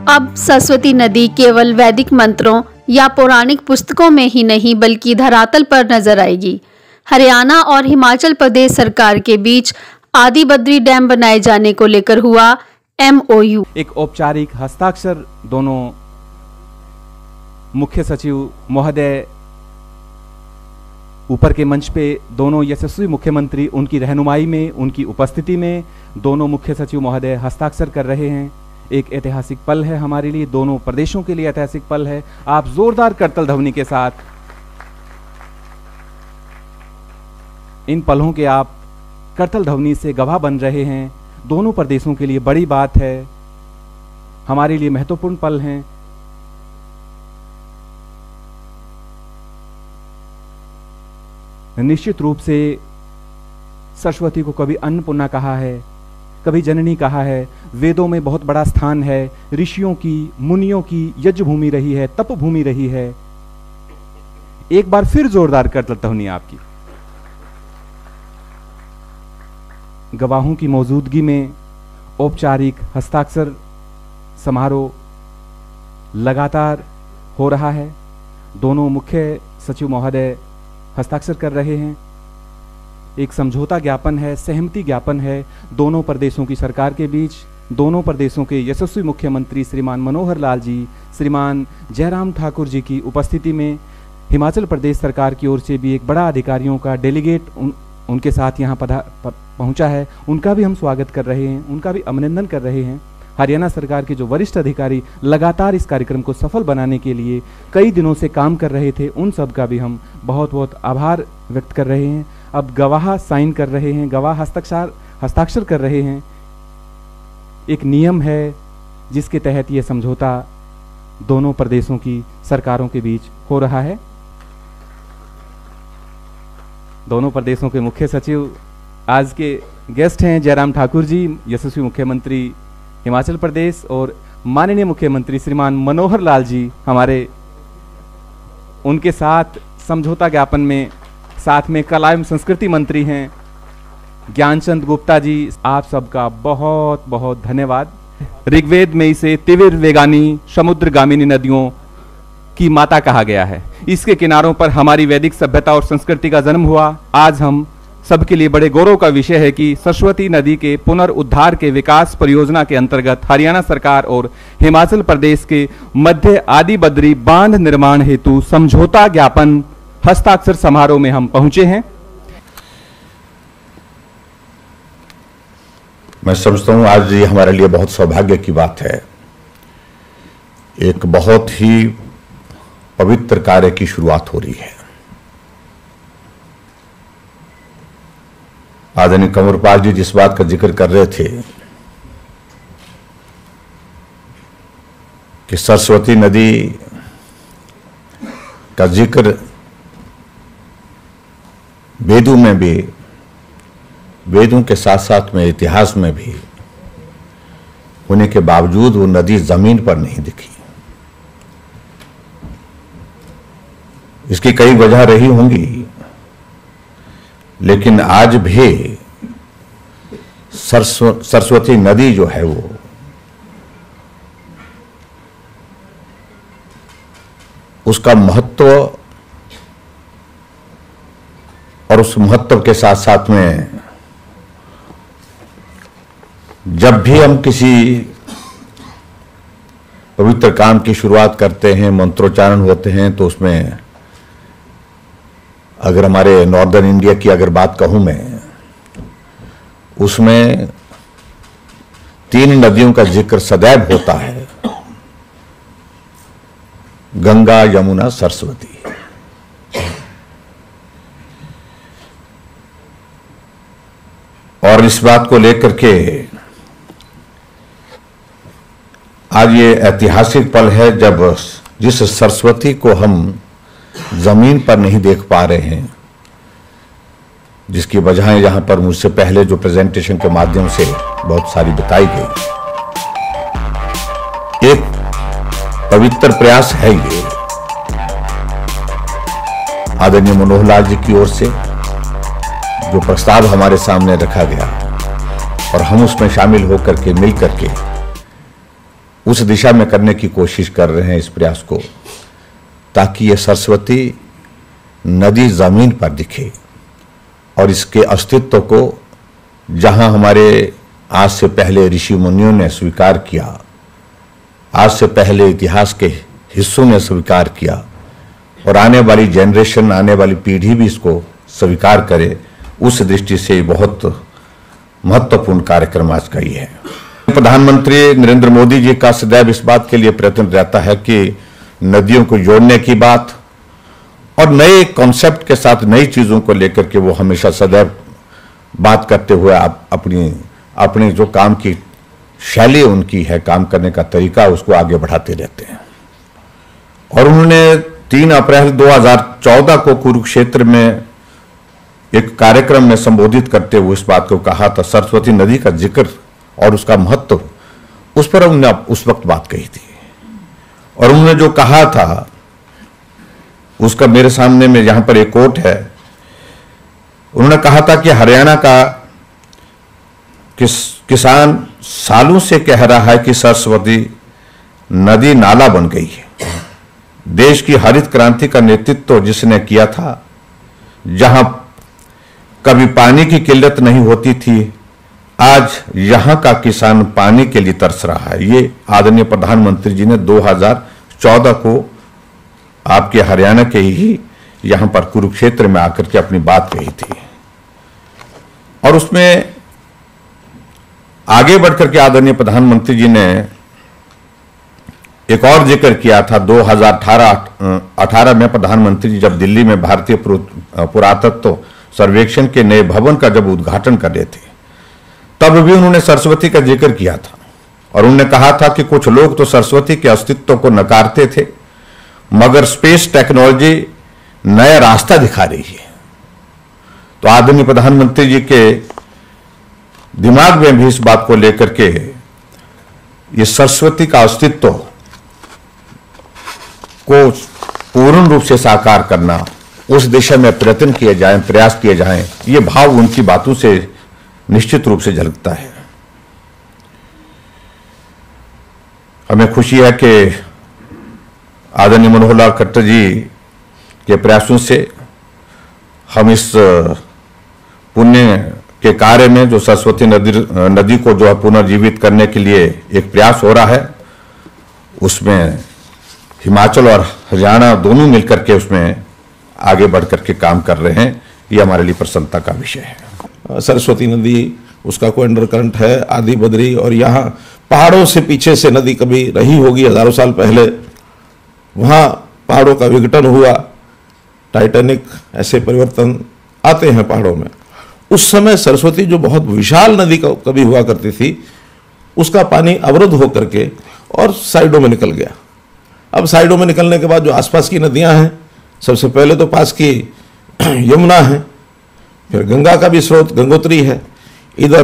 अब सरस्वती नदी केवल वैदिक मंत्रों या पौराणिक पुस्तकों में ही नहीं बल्कि धरातल पर नजर आएगी। हरियाणा और हिमाचल प्रदेश सरकार के बीच आदि बद्री डैम बनाए जाने को लेकर हुआ MOU। एक औपचारिक हस्ताक्षर दोनों मुख्य सचिव महोदय ऊपर के मंच पे, दोनों यशस्वी मुख्यमंत्री उनकी रहनुमाई में, उनकी उपस्थिति में दोनों मुख्य सचिव महोदय हस्ताक्षर कर रहे हैं। एक ऐतिहासिक पल है हमारे लिए, दोनों प्रदेशों के लिए ऐतिहासिक पल है। आप जोरदार करतल ध्वनि के साथ इन पलों के आप करतल ध्वनि से गवाह बन रहे हैं। दोनों प्रदेशों के लिए बड़ी बात है, हमारे लिए महत्वपूर्ण पल हैं। निश्चित रूप से सरस्वती को कभी अन्नपूर्णा कहा है, कभी जननी कहा है। वेदों में बहुत बड़ा स्थान है, ऋषियों की, मुनियों की यज्ञ भूमि रही है, तप भूमि रही है। एक बार फिर जोरदार करतल ध्वनि आपकी। गवाहों की मौजूदगी में औपचारिक हस्ताक्षर समारोह लगातार हो रहा है। दोनों मुख्य सचिव महोदय हस्ताक्षर कर रहे हैं। एक समझौता ज्ञापन है, सहमति ज्ञापन है दोनों प्रदेशों की सरकार के बीच। दोनों प्रदेशों के यशस्वी मुख्यमंत्री श्रीमान मनोहर लाल जी, श्रीमान जयराम ठाकुर जी की उपस्थिति में हिमाचल प्रदेश सरकार की ओर से भी एक बड़ा अधिकारियों का डेलीगेट उनके साथ यहाँ पहुँचा है। उनका भी हम स्वागत कर रहे हैं, उनका भी अभिनंदन कर रहे हैं। हरियाणा सरकार के जो वरिष्ठ अधिकारी लगातार इस कार्यक्रम को सफल बनाने के लिए कई दिनों से काम कर रहे थे, उन सब का भी हम बहुत बहुत आभार व्यक्त कर रहे हैं। अब गवाह साइन कर रहे हैं, गवाह हस्ताक्षर कर रहे हैं। एक नियम है जिसके तहत यह समझौता दोनों प्रदेशों की सरकारों के बीच हो रहा है। दोनों प्रदेशों के मुख्य सचिव आज के गेस्ट हैं जयराम ठाकुर जी, यशस्वी मुख्यमंत्री हिमाचल प्रदेश, और माननीय मुख्यमंत्री श्रीमान मनोहर लाल जी हमारे, उनके साथ समझौता ज्ञापन में साथ में कला एवं संस्कृति मंत्री हैं ज्ञानचंद गुप्ता जी। आप सबका बहुत बहुत धन्यवाद। ऋग्वेद में इसे तिविर वेगानी समुद्रगामिनी नदियों की माता कहा गया है। इसके किनारों पर हमारी वैदिक सभ्यता और संस्कृति का जन्म हुआ। आज हम सबके लिए बड़े गौरव का विषय है कि सरस्वती नदी के पुनरुद्धार के विकास परियोजना के अंतर्गत हरियाणा सरकार और हिमाचल प्रदेश के मध्य आदि बद्री बांध निर्माण हेतु समझौता ज्ञापन हस्ताक्षर समारोह में हम पहुंचे हैं। मैं समझता हूं आज ये हमारे लिए बहुत सौभाग्य की बात है। एक बहुत ही पवित्र कार्य की शुरुआत हो रही है। आदरणीय कंवरपाल जी जिस बात का जिक्र कर रहे थे कि सरस्वती नदी का जिक्र वेदों में भी, वेदों के साथ साथ में इतिहास में भी होने के बावजूद वो नदी जमीन पर नहीं दिखी। इसकी कई वजह रही होंगी, लेकिन आज भी सरस्वती नदी जो है वो उसका महत्व, और उस महत्व के साथ साथ में जब भी हम किसी पवित्र काम की शुरुआत करते हैं, मंत्रोच्चारण होते हैं, तो उसमें अगर हमारे नॉर्दर्न इंडिया की अगर बात कहूं मैं, उसमें 3 नदियों का जिक्र सदैव होता है, गंगा, यमुना, सरस्वती। और इस बात को लेकर के आज ये ऐतिहासिक पल है जब जिस सरस्वती को हम जमीन पर नहीं देख पा रहे हैं, जिसकी वजहें यहां पर मुझसे पहले जो प्रेजेंटेशन के माध्यम से बहुत सारी बताई गई, एक पवित्र प्रयास है ये आदरणीय मनोहर लाल जी की ओर से जो प्रस्ताव हमारे सामने रखा गया और हम उसमें शामिल होकर के मिल करके उस दिशा में करने की कोशिश कर रहे हैं इस प्रयास को, ताकि ये सरस्वती नदी जमीन पर दिखे और इसके अस्तित्व को जहां हमारे आज से पहले ऋषि मुनियों ने स्वीकार किया, आज से पहले इतिहास के हिस्सों ने स्वीकार किया, और आने वाली जनरेशन, आने वाली पीढ़ी भी इसको स्वीकार करे, उस दृष्टि से बहुत महत्वपूर्ण कार्यक्रम आज का ये है। प्रधानमंत्री नरेंद्र मोदी जी का सदैव इस बात के लिए प्रयत्न रहता है कि नदियों को जोड़ने की बात और नए कॉन्सेप्ट के साथ नई चीजों को लेकर के वो हमेशा सदैव बात करते हुए अपनी जो काम की शैली उनकी है, काम करने का तरीका, उसको आगे बढ़ाते रहते हैं। और उन्होंने 3 अप्रैल 2014 को कुरुक्षेत्र में एक कार्यक्रम में संबोधित करते हुए इस बात को कहा था, सरस्वती नदी का जिक्र और उसका महत्व, उस पर उन्होंने उस वक्त बात कही थी। और उन्होंने जो कहा था उसका मेरे सामने में यहां पर एक कोट है। उन्होंने कहा था कि हरियाणा का किसान सालों से कह रहा है कि सरस्वती नदी नाला बन गई है। देश की हरित क्रांति का नेतृत्व जिसने किया था, जहां कभी पानी की किल्लत नहीं होती थी, आज यहां का किसान पानी के लिए तरस रहा है। ये आदरणीय प्रधानमंत्री जी ने 2014 को आपके हरियाणा के ही यहां पर कुरुक्षेत्र में आकर के अपनी बात कही थी। और उसमें आगे बढ़कर के आदरणीय प्रधानमंत्री जी ने एक और जिक्र किया था। 2018 में प्रधानमंत्री जी जब दिल्ली में भारतीय पुरातत्व सर्वेक्षण के नए भवन का जब उद्घाटन कर रहे थे, तब भी उन्होंने सरस्वती का जिक्र किया था। और उन्होंने कहा था कि कुछ लोग तो सरस्वती के अस्तित्व को नकारते थे, मगर स्पेस टेक्नोलॉजी नया रास्ता दिखा रही है। तो आदरणीय प्रधानमंत्री जी के दिमाग में भी इस बात को लेकर के ये सरस्वती का अस्तित्व को पूर्ण रूप से साकार करना, उस दिशा में प्रयत्न किए जाएं, प्रयास किए जाएं, ये भाव उनकी बातों से निश्चित रूप से झलकता है। हमें खुशी है कि आदरणीय मनोहर लाल खट्टर जी के प्रयासों से हम इस पुण्य के कार्य में जो सरस्वती नदी को जो है पुनर्जीवित करने के लिए एक प्रयास हो रहा है, उसमें हिमाचल और हरियाणा दोनों मिलकर के उसमें आगे बढ़कर के काम कर रहे हैं। ये हमारे लिए प्रसन्नता का विषय है। सरस्वती नदी, उसका कोई अंडर करंट है, आदि बद्री, और यहाँ पहाड़ों से पीछे से नदी कभी रही होगी हजारों साल पहले, वहाँ पहाड़ों का विघटन हुआ, टाइटैनिक, ऐसे परिवर्तन आते हैं पहाड़ों में। उस समय सरस्वती जो बहुत विशाल नदी कभी हुआ करती थी, उसका पानी अवरुद्ध होकर के और साइडों में निकल गया। अब साइडों में निकलने के बाद जो आसपास की नदियां हैं, सबसे पहले तो पास की यमुना है, फिर गंगा का भी स्रोत गंगोत्री है, इधर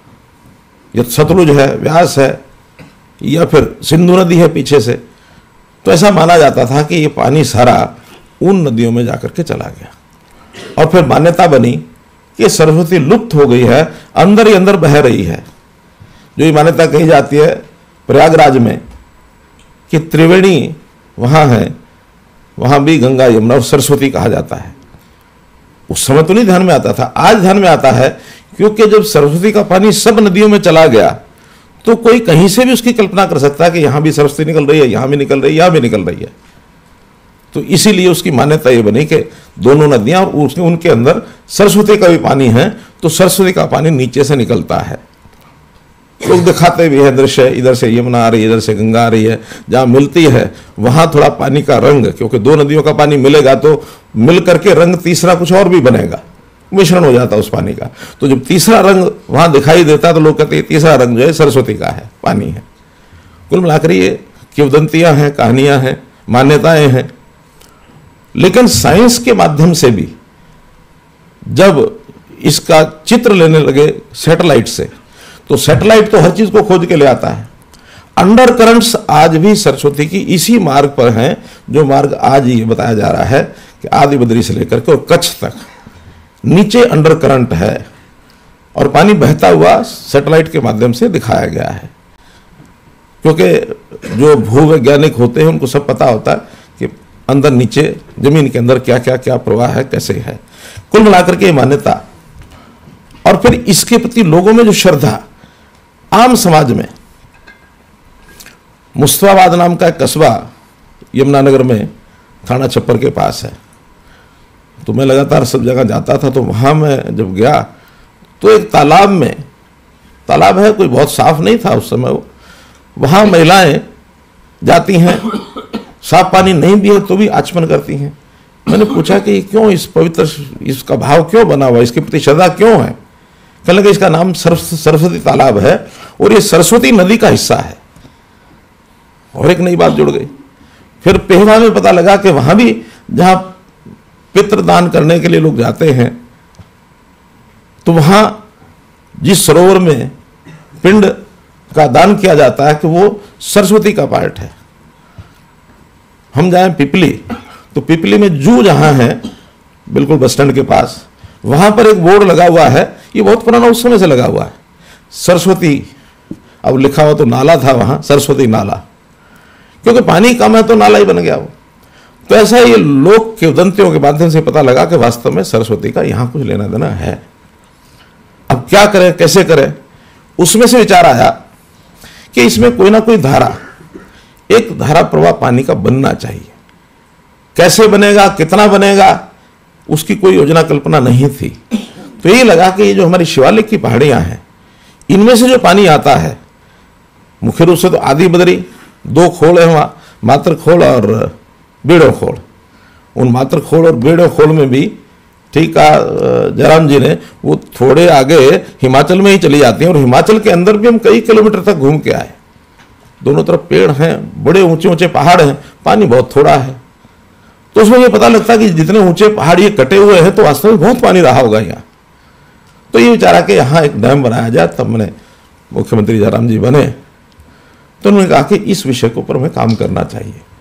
सतलुज है, व्यास है, या फिर सिंधु नदी है पीछे से। तो ऐसा माना जाता था कि ये पानी सारा उन नदियों में जाकर के चला गया। और फिर मान्यता बनी कि सरस्वती लुप्त हो गई है, अंदर ही अंदर बह रही है। जो ये मान्यता कही जाती है प्रयागराज में कि त्रिवेणी वहाँ है, वहाँ भी गंगा, यमुना और सरस्वती कहा जाता है। उस समय तो नहीं ध्यान में आता था, आज ध्यान में आता है, क्योंकि जब सरस्वती का पानी सब नदियों में चला गया तो कोई कहीं से भी उसकी कल्पना कर सकता है कि यहाँ भी सरस्वती निकल रही है, यहाँ भी निकल रही है, यहाँ भी निकल रही है। तो इसीलिए उसकी मान्यता ये बनी कि दोनों नदियाँ और उनके अंदर सरस्वती का भी पानी है, तो सरस्वती का पानी नीचे से निकलता है। लोग दिखाते भी है दृश्य, इधर से यमुना आ रही है, इधर से गंगा आ रही है, जहाँ मिलती है वहाँ थोड़ा पानी का रंग, क्योंकि दो नदियों का पानी मिलेगा तो मिल करके रंग तीसरा कुछ और भी बनेगा, मिश्रण हो जाता है उस पानी का। तो जब तीसरा रंग वहाँ दिखाई देता है तो लोग कहते हैं तीसरा रंग जो है सरस्वती का है, पानी है। कुल मिलाकर ये किंवदंतियाँ हैं, कहानियाँ हैं, मान्यताएँ हैं। लेकिन साइंस के माध्यम से भी जब इसका चित्र लेने लगे सैटेलाइट से, तो सैटेलाइट तो हर चीज को खोज के ले आता है। अंडर करंट्स आज भी सरस्वती की इसी मार्ग पर हैं, जो मार्ग आज ये बताया जा रहा है कि आदि बद्री से लेकर के और कच्छ तक नीचे अंडर करंट है, और पानी बहता हुआ सैटेलाइट के माध्यम से दिखाया गया है। क्योंकि जो भूवैज्ञानिक होते हैं उनको सब पता होता है कि अंदर नीचे जमीन के अंदर क्या क्या क्या प्रवाह है, कैसे है। कुल मिलाकर के मान्यता और फिर इसके प्रति लोगों में जो श्रद्धा, आम समाज में मुस्तफाबाद नाम का एक कस्बा यमुनानगर में थाना छप्पर के पास है, तो मैं लगातार सब जगह जाता था। तो वहाँ मैं जब गया तो एक तालाब में, तालाब है कोई बहुत साफ नहीं था उस समय, वहाँ महिलाएं जाती हैं, साफ पानी नहीं भी है तो भी आचमन करती हैं। मैंने पूछा कि क्यों, इस पवित्र इसका भाव क्यों बना हुआ, इसके प्रति श्रद्धा क्यों है? कहने लगे इसका नाम सरस्वती तालाब है और ये सरस्वती नदी का हिस्सा है। और एक नई बात जुड़ गई। फिर पेहवा में पता लगा कि वहां भी जहां पितृदान करने के लिए लोग जाते हैं तो वहां जिस सरोवर में पिंड का दान किया जाता है कि वो सरस्वती का पार्ट है। हम जाएं पिपली, तो पिपली में जू जहां है बिल्कुल बस स्टैंड के पास, वहां पर एक बोर्ड लगा हुआ है, ये बहुत पुराना उस समय से लगा हुआ है, सरस्वती, अब लिखा हुआ तो नाला था वहां, सरस्वती नाला, क्योंकि पानी कम है तो नाला ही बन गया वो। तो ऐसा ये लोक के उदंतियों के माध्यम से पता लगा कि वास्तव में सरस्वती का यहां कुछ लेना देना है। अब क्या करें, कैसे करें, उसमें से विचार आया कि इसमें कोई ना कोई धारा, एक धारा प्रवाह पानी का बनना चाहिए। कैसे बनेगा, कितना बनेगा, उसकी कोई योजना कल्पना नहीं थी। तो ये लगा कि ये जो हमारी शिवालिक की पहाड़ियां हैं, इनमें से जो पानी आता है, मुख्य रूप से तो आदि बद्री, 2 खोल है वहां, मात्र खोल और बेड़ो खोल। उन मात्र खोल और बेड़ो खोल में भी ठीक कहा जयराम जी ने, वो थोड़े आगे हिमाचल में ही चली जाती हैं और हिमाचल के अंदर भी हम कई किलोमीटर तक घूम के आए। दोनों तरफ पेड़ हैं, बड़े ऊंचे ऊंचे पहाड़ हैं, पानी बहुत थोड़ा है। तो उसमें ये पता लगता कि जितने ऊंचे पहाड़ ये कटे हुए हैं तो वास्तव में बहुत पानी रहा होगा यहाँ। तो ये विचारा कि यहाँ एक डैम बनाया जाए। तब मैंने, मुख्यमंत्री जयराम जी बने तो उन्होंने कहा कि इस विषय के ऊपर हमें काम करना चाहिए।